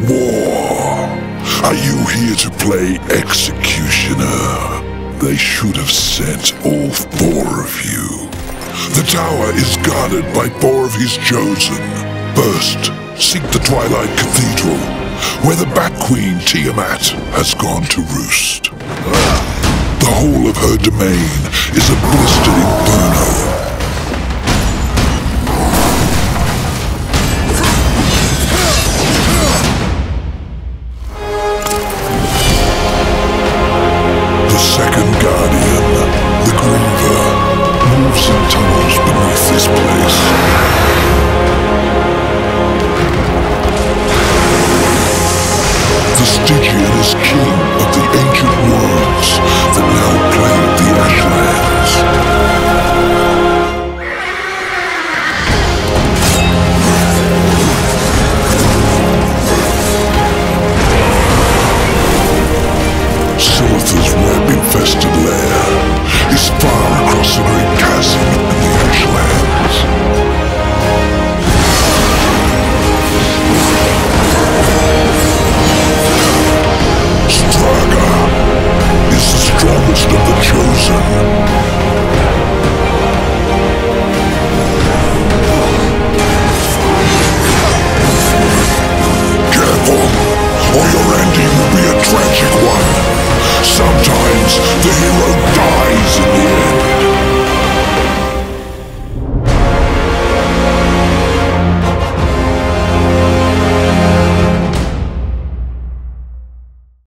War. Are you here to play executioner? They should have sent all four of you. The tower is guarded by four of his chosen. First, seek the Twilight Cathedral, where the Bat Queen Tiamat has gone to roost. The whole of her domain is a blistered inferno.